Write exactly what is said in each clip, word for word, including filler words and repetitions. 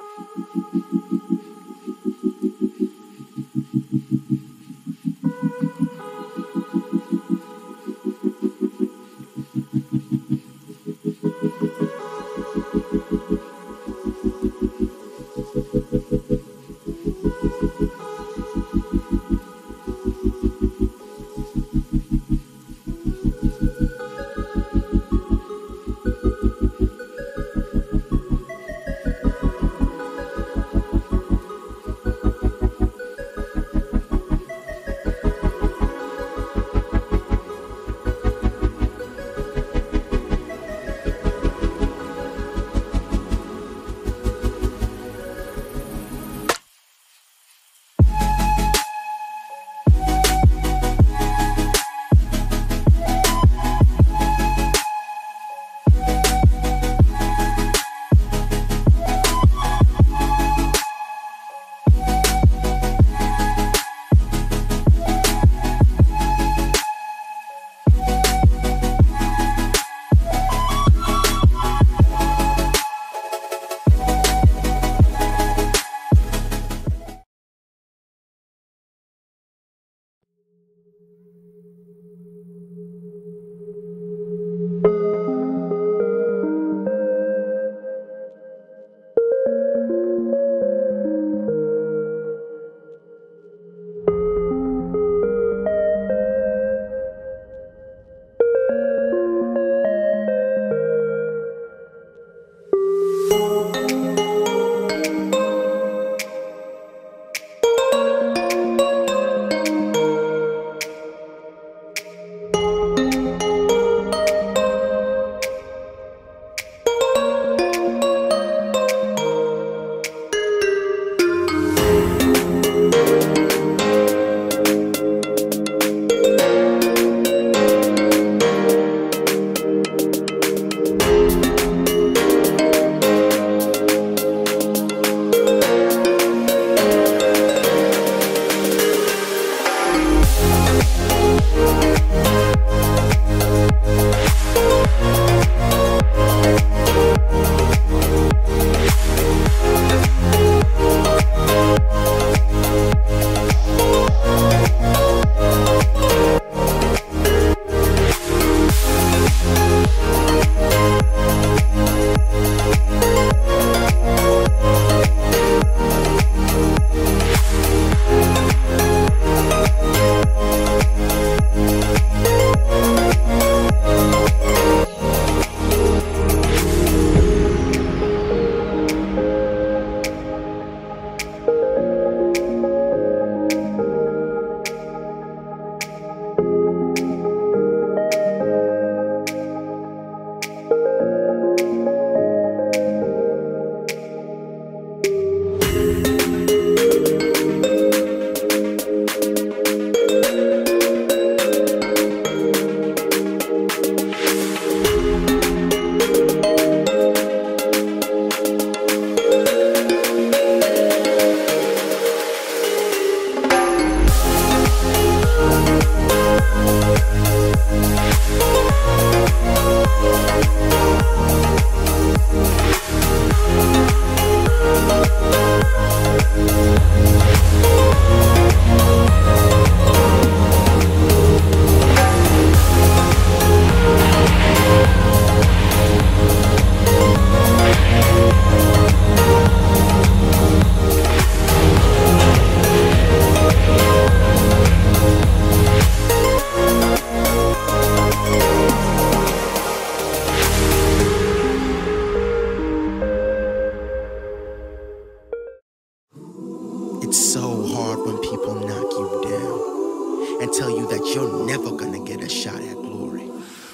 and tell you that you're never gonna get a shot at glory.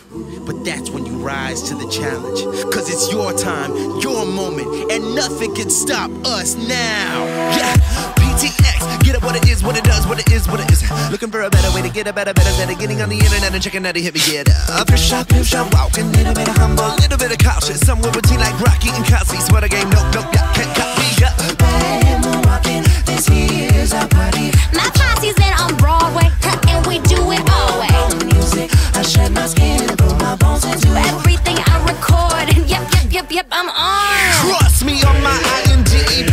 But that's when you rise to the challenge, cause it's your time, your moment, and nothing can stop us now. Yeah, P T X, get it what it is, what it does, what it is, what it is. Looking for a better way to get a better, better, better. Getting on the internet and checking out the hit me get up. Fish shot, fish shot, walking, little bit of humble, little bit of cautious. Somewhere between like Rocky and Cosby. Swear the game, nope, nope, yeah, can't copy, yeah. Bad and rockin', this here's our party. My posse's in on Broadway, and we do it all way. Music, I shed my skin and put my bones into everything I record. And yep, yep, yep, yep, I'm on. Trust me on my I N D E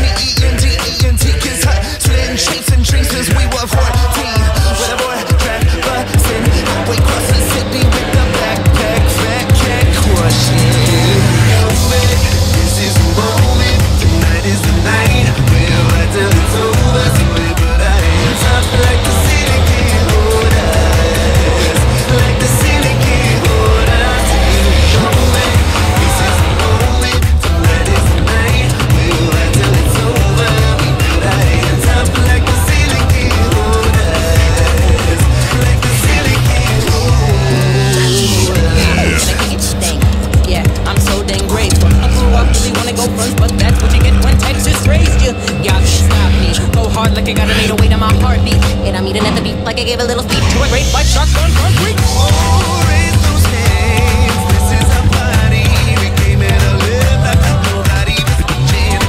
I gave a little speech to a great white shark on concrete. Oh, raise those hands. This is our party. We came here to live like nobody was watching.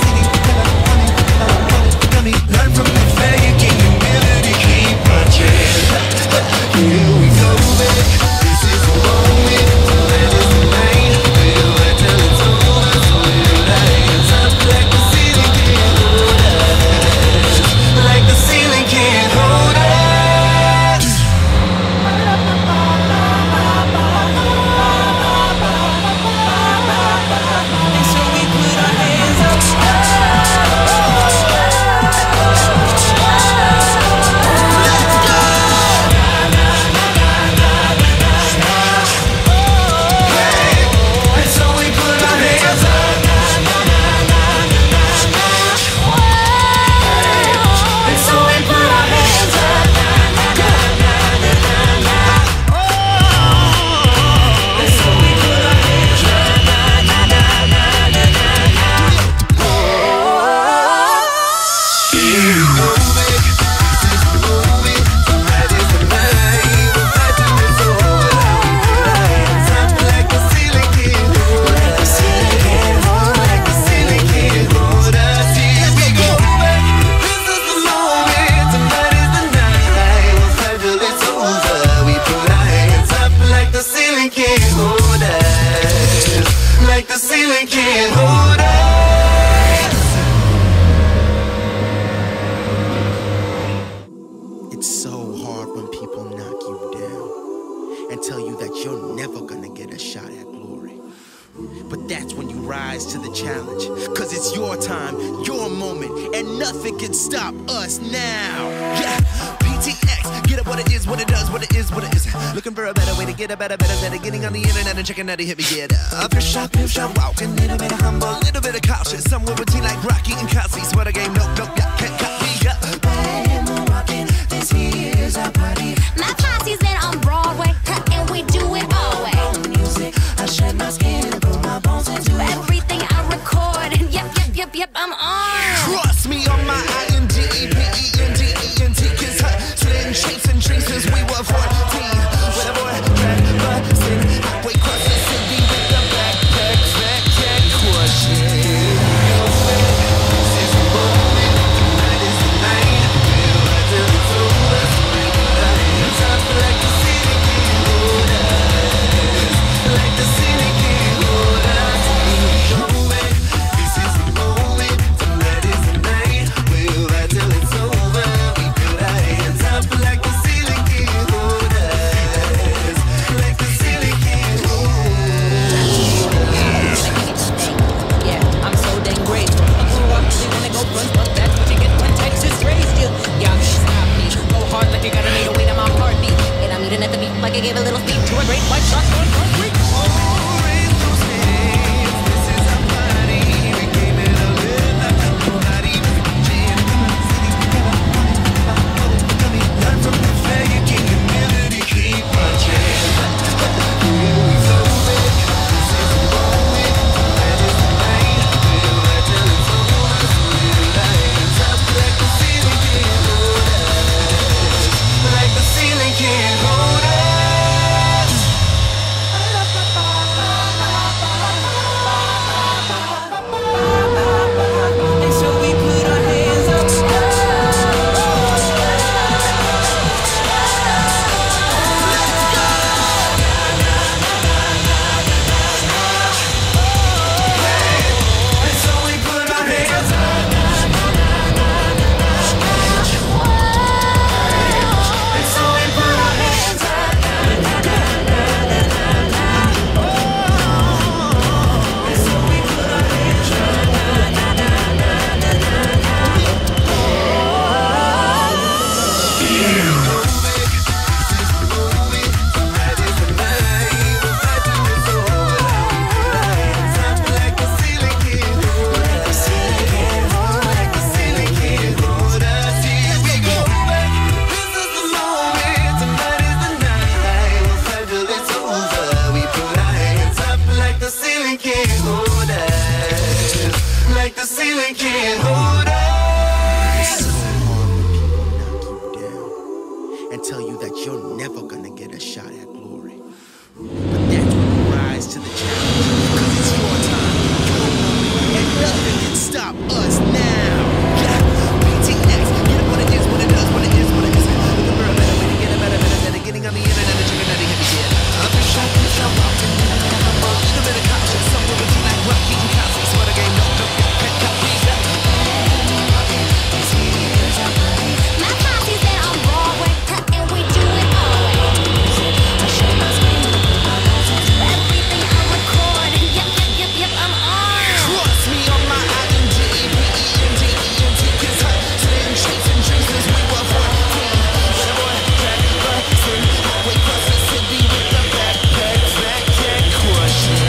Learn from the failure, gain humility, keep punching. Here we go, baby. This is the moment. Let us remain. We'll wait till it's over. So we'll rise up like the ceiling can't hold us. Like the ceiling can't hold us. And so we put our hands up. And so we put our hands up. And so we put our hands up. And so we put our hands up. Here we go, baby. This is the moment. Tonight is the night. We'll fight till it's over. Hands up like the ceiling can't hold us. Like the ceiling can't hold us. Here we go, baby. This is the moment. Tonight is the night. We'll fight till it's over. We put our hands up like the ceiling can't hold us. Like the ceiling can't hold us. It's so hard when people knock you down and tell you that you're never gonna get a shot at glory. But that's when you rise to the challenge, cause it's your time, your moment, and nothing can stop us now. Yeah, P T X, get up what it is, what it does, what it is, what it is. Looking for a better way to get a better, better, better. Getting on the internet and checking out the hit me get up. Your shop, pimp shop, walking, little bit of humble, little bit of cautious. Somewhere between like Rocky and Cosby. Swear the game, nope, nope, yeah, can't copy, yeah. And we're rocking, this here's our party. My posse's been on Broadway, and we do it all way. Music, I shed my skin and put my bones into it. Everything I record, and yep, yep, yep, yep, I'm on. Trust me on my I N D E P E N D E N T. Kids hustling, chasing dreams since we were fourteen. With a boy, track, bustin', highway crossing city with the backpack, back, back, crushing. This is the moment, tonight is the night. We'll ride till it's over. So we put our hands up like the ceiling can't hold us. Like the ceiling can't hold us. Here we go, baby. This is the moment, tonight is the night. We'll ride till it's over. We put our hands up like the ceiling can't hold us. Like the ceiling can't hold us. Yeah, I'm so dang grateful. Oh, I really wanna go front, but that's what you get when Texas raised you. Y'all can't stop me. Go hard like you gotta need a weight on my heartbeat. And I'm eating at the beat like I gave a little speech to a great white shark on concrete. Oh, raise those hands. This is our party. We came here to live like nobody was watching. Learn from the failure, gain humility, keep punching. Here we go, baby. This is the moment. Tonight is the night. We'll ride till it's over. So we'll rise up like the ceiling can't hold us. Like the ceiling can't hold us. And so we put our hands up. And so we put our hands up. And so we put our hands up. And so we put our hands up. Here we go, baby. This is the moment. Tonight is the night. We'll fight till it's over. Hands up like the ceiling can't hold us. Like the ceiling can't hold us. Here we go, baby. This is the moment. Tonight is the night. We'll fight till it's over. We put our hands up like the ceiling can't hold us. Like the ceiling can't hold us. It's so hard when people knock you down tell you that you're never gonna get a shot at glory. But that's when you rise to the challenge, cause it's your time, your moment, and nothing can stop us now. Yeah, B T X, get it what it is, what it does, what it is, what it is. Looking for a better way to get a better, better, better, getting on the internet and checking out the hip shit. I've been shot, been shot, walked in, a little bit of caution, somewhere between like Rocky and Cosby, swear to game, no, no, can't copy that. My posse's there on Broadway, and we do it always. Everything I record, yep, yep, yep, yep, I'm on. Trust me on my I N G E P E N T E N T, cause I'm sitting chasing dreams since we were fourteen. That boy, Jack Buxton, highway across the city with the backpack, back, back, crushing.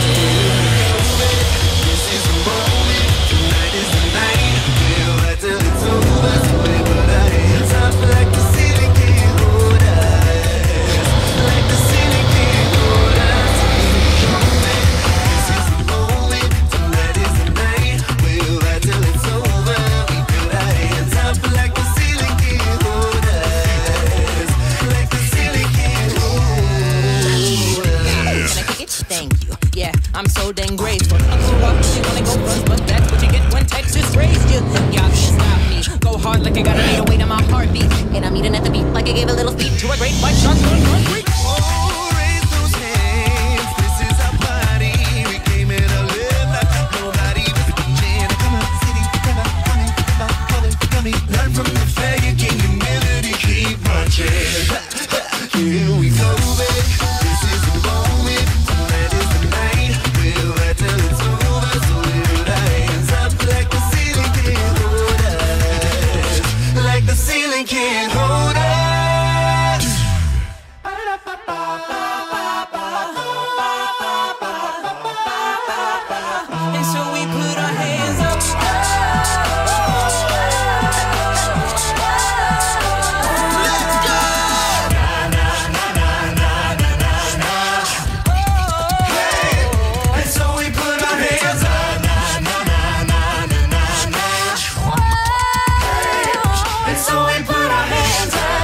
This is the moment, tonight is the night. We'll wait till it's over, so we put our hands up like the ceiling can't hold us. Like the ceiling can't hold us. This is the moment, tonight is the night. We'll wait till it's over, we put our hands up like the ceiling can't hold us. Like the ceiling can't hold us. Can I kick it? Thank you. Yeah, I'm so dang grateful. Grew up, you wanna go first, but that's what you get when Texas raised you. Y'all can't stop me. Go hard like I got a eight oh eight on my heartbeat. And I'm eating at the beat like I gave a little speech to a great white shark on concrete. Oh, raise those hands, this is our party. We came in to live like nobody was watching. Come on, city, come on, come on, come on, come on, come on. Learn from the failure, gain humility, keep marching. Here we go, babe. This is the moment, tonight is the night. We'll wait till it's over, so we put our hands up like the ceiling can't hold us. Like the ceiling can't hold us. And so we put our hands up. And so we put our hands up. And so we put our hands up.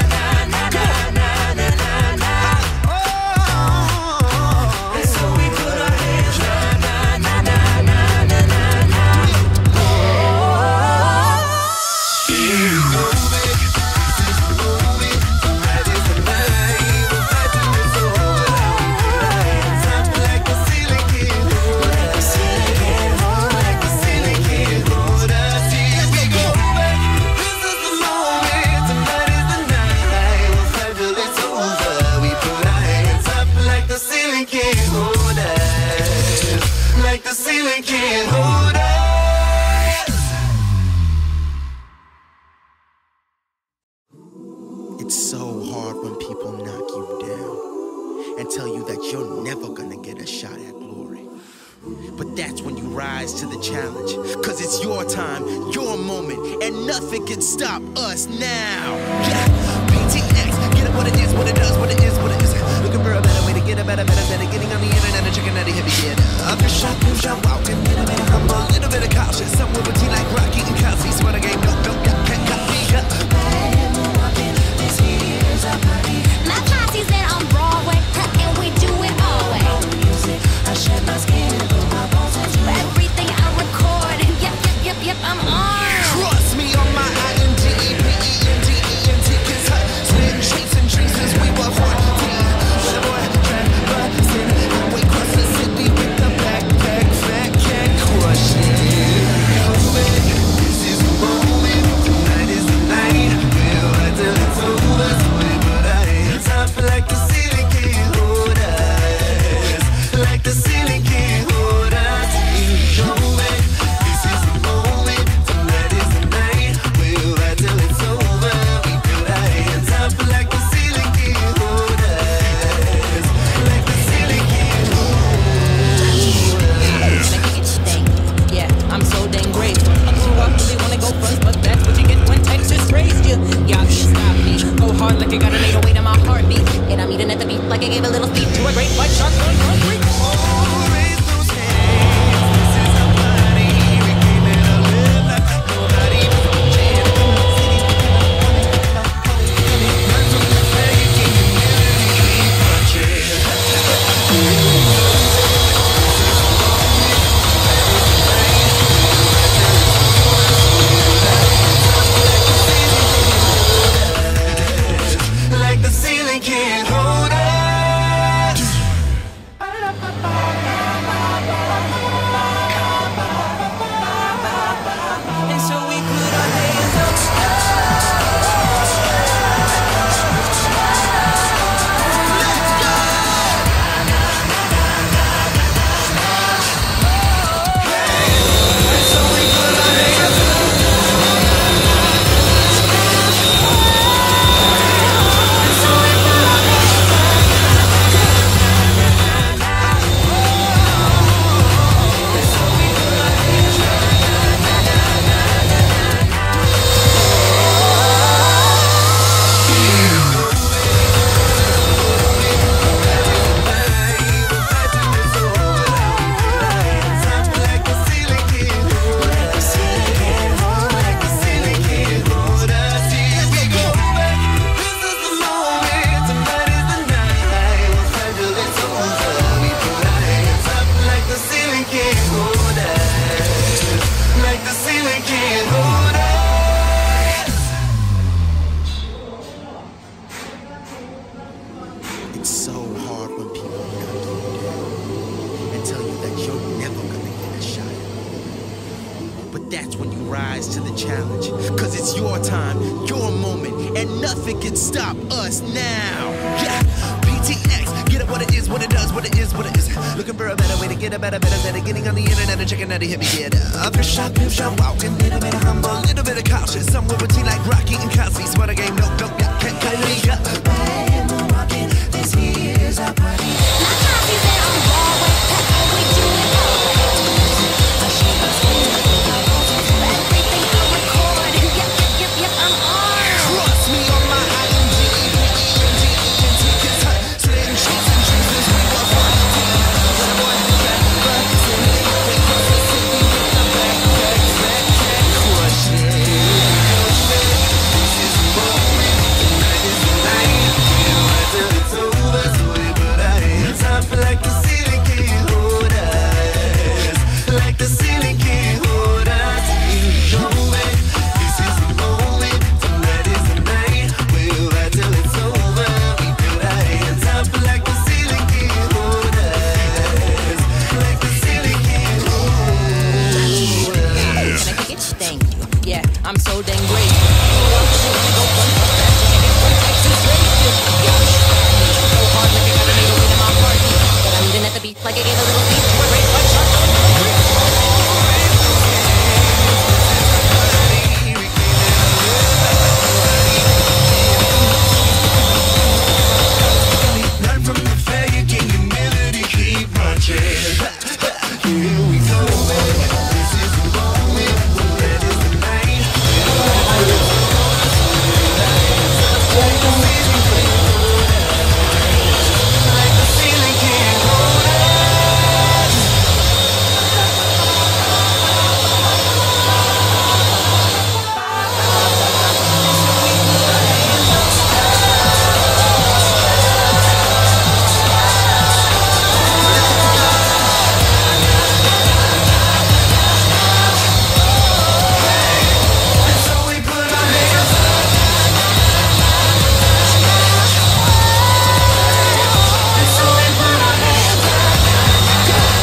And so we put our hands up. Here we go, babe. This is the moment. Tonight is the night. We'll fight till it's over. We put our hands up like the ceiling can't hold us. Like the ceiling can't hold us. Here we go, babe. This is the moment. Tonight is the night. We'll fight till it's over. We put our hands up like the ceiling can't hold us. Like the ceiling can't hold us. It's so hard when people knock you down and tell you that you're never gonna get a shot at glory. But that's when you rise to the challenge, cause it's your time, your moment, and nothing can stop us now. Yeah, B T X, get it what it is, what it does, what it is, what it is. Looking for a better way to get a better, better, better, getting on the internet and checking out the hip shit. I've been shot, been shot, walking, a little bit of humble, a little bit of caution, somewhere between like Rocky and Cosby, swear to game, no, no, can't copy that. My posse's there on Broadway, and we do it always. Everything I record, yep, yep, yep, yep, I'm on. Trust me on my I N G E P E N T E N T, cause I'm sitting chasing dreams since we were fourteen. That boy, Jack Buxton, highway across the city with the backpack, back, But that's when you rise to the challenge. Cause it's your time, your moment, and nothing can stop us now. Yeah, P T X, get it what it is, what it does, what it is, what it is. Looking for a better way to get a better, better, better. Getting on the internet and checking out to hit me, get up. Your shop, pimp shop, walking, little bit of humble, little bit of cautious. Somewhere between like Rocky and Cosby. Swear the game, no, no, yeah, can't cut me up. This here's our party. My posse said I'm Broadway, and we do it always. Everything I record, yep, yep, yep, yep, I'm on. Trust me on my I M G, tickets, slim sheets and traces. We was one team, but I want to get back to me. They cross the city with the backpack, backpack, crush it. This is the moment, tonight is the night. Can't wait till it's over, so we put our hands up like the ceiling can't hold us, like the ceiling can't hold us. You know it. This is the moment, tonight is the night. We'll ride till it's over. We put our hands up like the ceiling can't hold us, like the ceiling can't hold us. Can I kick it? Thank you. Yeah, I'm so dang grateful. She wanna go one touch back, she can get one Texas radio. Yeah, go hard like I gotta need a win in my party. But I'm eating at the beat like I gave a little speech to a great white shark. Learn from the failure, can humility keep marching. Here we go, man. This is the moment, that is the night. Like the ceiling can't hold us. So we put our hands up. So we put our hands up.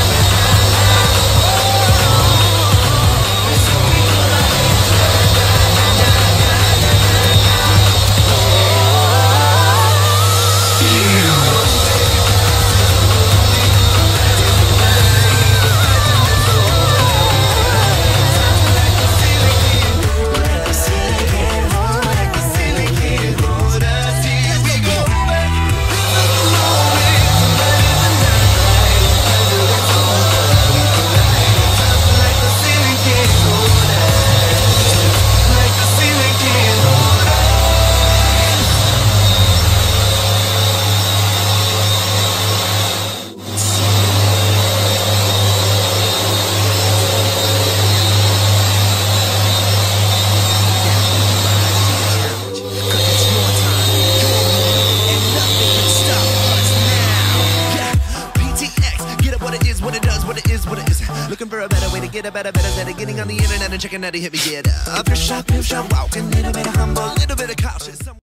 Like the ceiling can't hold us. Here we go, man. This is the moment, that is the night. Like the ceiling can't hold us, like the ceiling can't hold us. Cause it's your time, your moment, and nothing can stop us now. Yeah, P T X, get it what it is, what it does, what it is, what it is. Looking for a better way to get a better, better, better. Getting on the internet and checking out to hit me, get up. Your shop, pimp shop, walking, little bit of humble, little bit of cautious.